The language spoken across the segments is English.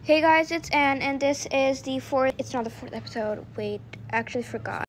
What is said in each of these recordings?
Hey guys, it's Anne, and this is the fourth. It's not the fourth episode. Wait, actually forgot.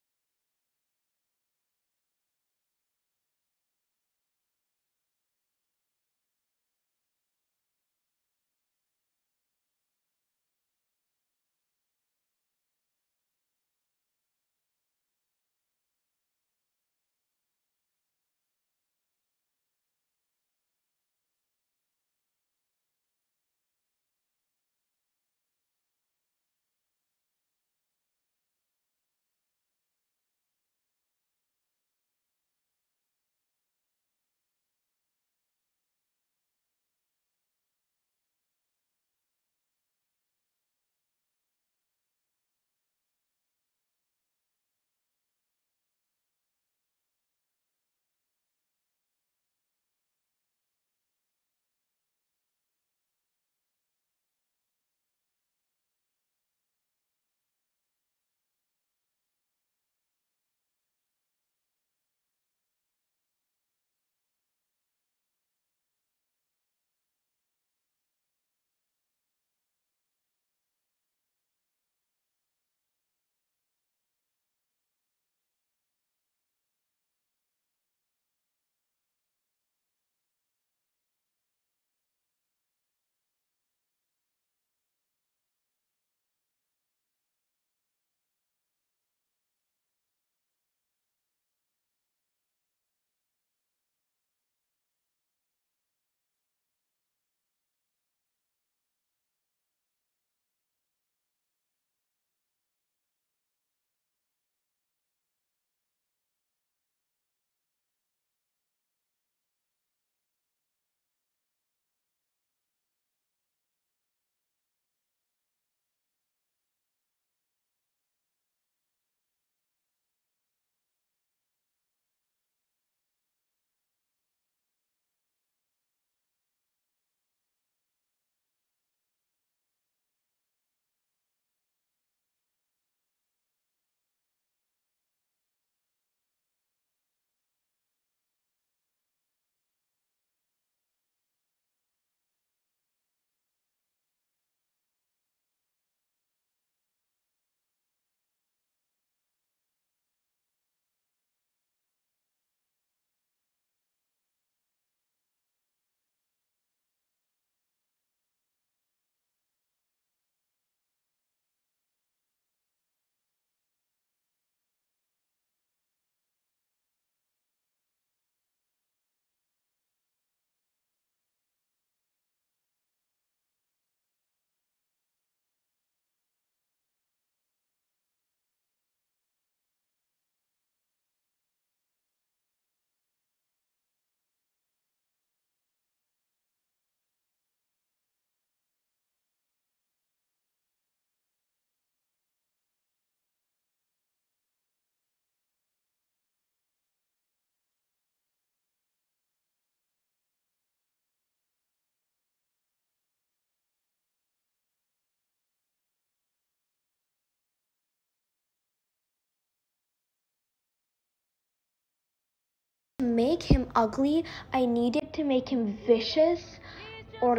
To make him ugly, I needed to make him vicious or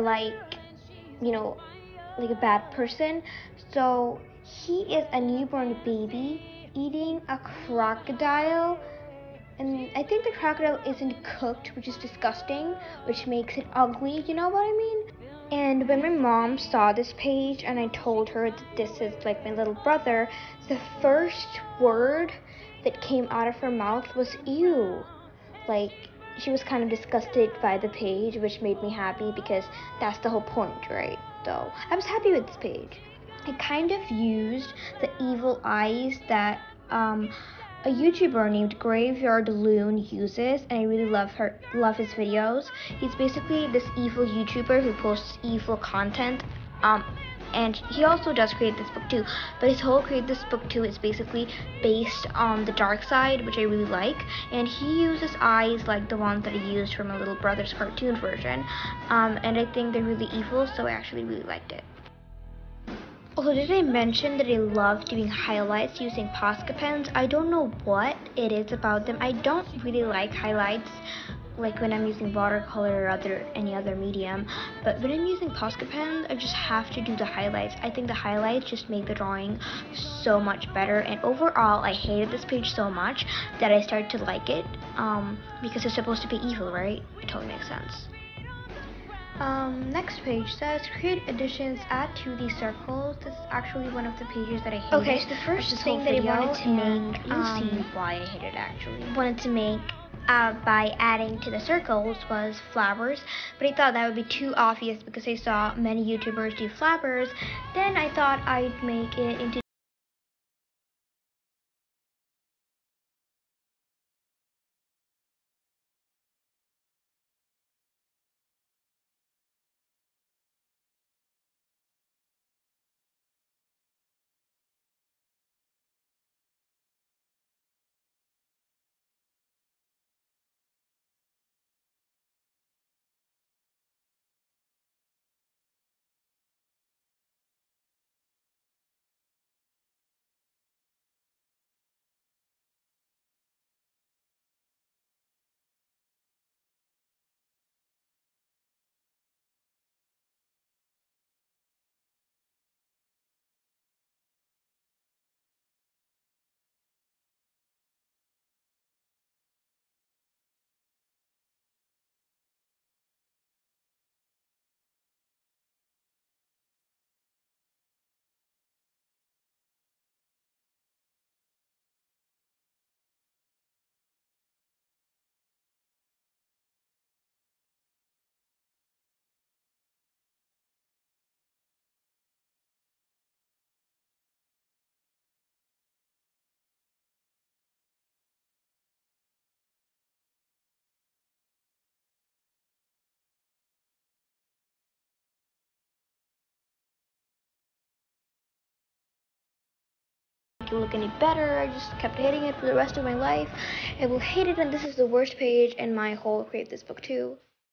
like a bad person. So he is a newborn baby eating a crocodile. And I think the crocodile isn't cooked, which is disgusting, which makes it ugly, you know what I mean? And when my mom saw this page and I told her that this is like my little brother, the first word that came out of her mouth was ew. Like, she was kind of disgusted by the page, which made me happy because that's the whole point, right? So I was happy with this page. I kind of used the evil eyes that a YouTuber named Graveyard Loon uses, and I really love his videos. He's basically this evil YouTuber who posts evil content. And he also does create this book too, but his whole create this book too is basically based on the dark side, which I really like. And he uses eyes like the ones that he used from my little brother's cartoon version, and I think they're really evil, so I actually really liked it. Also, did I mention that I love doing highlights using Posca pens? I don't know what it is about them. I don't really like highlights like when I'm using watercolor or any other medium. But when I'm using Posca pens, I just have to do the highlights. I think the highlights just make the drawing so much better. And overall, I hated this page so much that I started to like it, because it's supposed to be evil, right? It totally makes sense. Next page says create additions, add to these circles. This is actually one of the pages that I hated. Okay, so the first thing that I wanted to make, you'll see why I hated it actually. Wanted to make by adding to the circles was flowers, but I thought that would be too obvious because I saw many YouTubers do flowers. Then I thought I'd make it into look any better. I just kept hating it for the rest of my life. I will hate it, and this is the worst page in my whole Create This book too.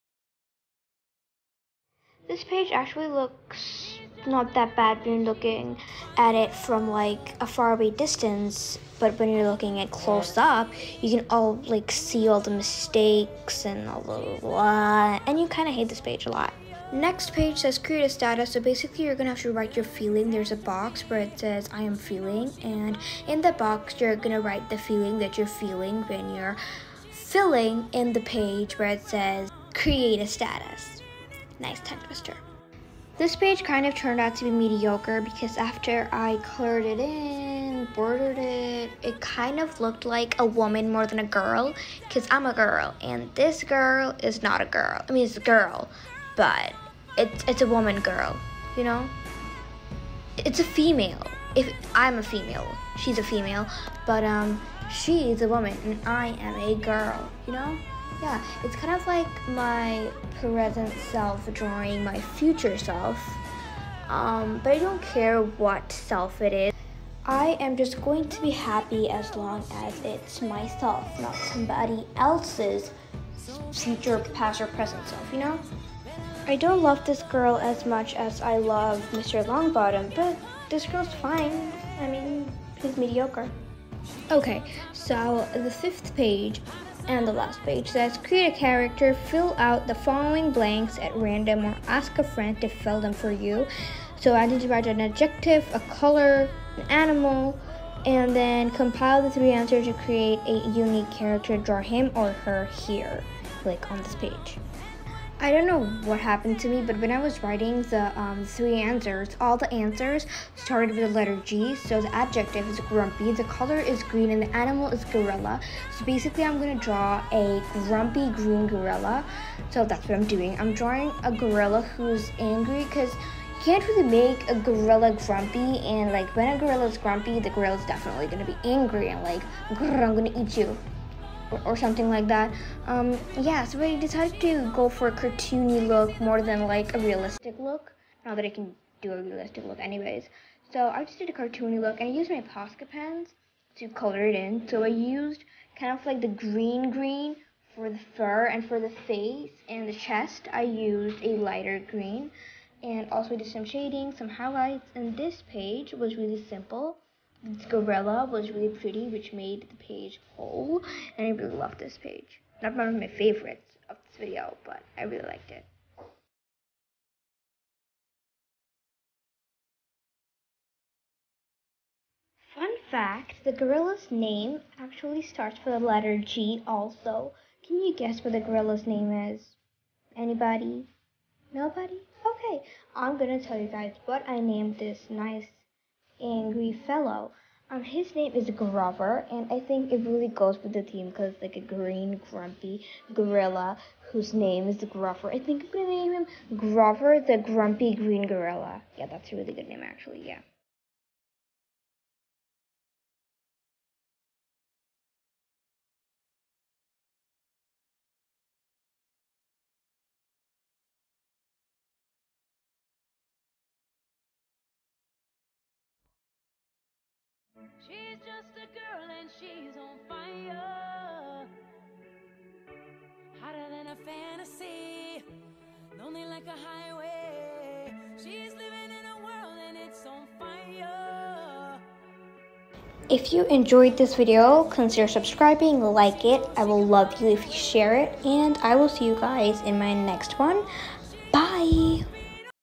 This page actually looks not that bad when you're looking at it from like a faraway distance, but when you're looking at close up, you can all like see all the mistakes and all the blah, and you kind of hate this page a lot. Next page says create a status. So basically you're gonna have to write your feeling. There's a box where it says I am feeling, and in the box you're gonna write the feeling that you're feeling when you're filling in the page where it says create a status. Nice tongue twister. This page kind of turned out to be mediocre because after I colored it in, bordered it, it kind of looked like a woman more than a girl, because I'm a girl and this girl is not a girl. I mean, it's a girl, but it's a woman girl, you know? It's a female. If I'm a female, she's a female, but she's a woman and I am a girl, you know? Yeah, it's kind of like my present self drawing my future self, but I don't care what self it is. I am just going to be happy as long as it's myself, not somebody else's future, past, or present self, you know? I don't love this girl as much as I love Mr. Longbottom, but this girl's fine. I mean, she's mediocre. Okay, so the fifth page and the last page says create a character, fill out the following blanks at random or ask a friend to fill them for you. So I need to write an adjective, a color, an animal, and then compile the 3 answers to create a unique character. Draw him or her here, like on this page. I don't know what happened to me, but when I was writing the 3 answers, all the answers started with the letter G. So the adjective is grumpy, the color is green, and the animal is gorilla. So basically I'm going to draw a grumpy green gorilla. So that's what I'm doing. I'm drawing a gorilla who's angry, because you can't really make a gorilla grumpy, and like when a gorilla is grumpy, the gorilla is definitely going to be angry and like, I'm going to eat you. Or something like that. Yeah, so I decided to go for a cartoony look more than like a realistic look. Not that I can do a realistic look anyways. So I just did a cartoony look, and I used my Posca pens to color it in. So I used kind of like the green for the fur, and for the face and the chest I used a lighter green, and also did some shading, some highlights. And this page was really simple. This gorilla was really pretty, which made the page whole, and I really loved this page. Not one of my favorites, this video, but I really liked it. Fun fact, the gorilla's name actually starts with the letter G also. Can you guess what the gorilla's name is? Anybody? Nobody? Okay, I'm gonna tell you guys what I named this nice angry fellow. His name is Grover, and I think it really goes with the theme because like a green, grumpy gorilla whose name is Grover. I think I'm gonna name him Grover the Grumpy Green Gorilla. Yeah, that's a really good name actually, yeah. She's just a girl and she's on fire. Hotter than a fantasy. Lonely like a highway. She's living in a world and it's on fire. If you enjoyed this video, consider subscribing, like it. I will love you if you share it, and I will see you guys in my next one. Bye!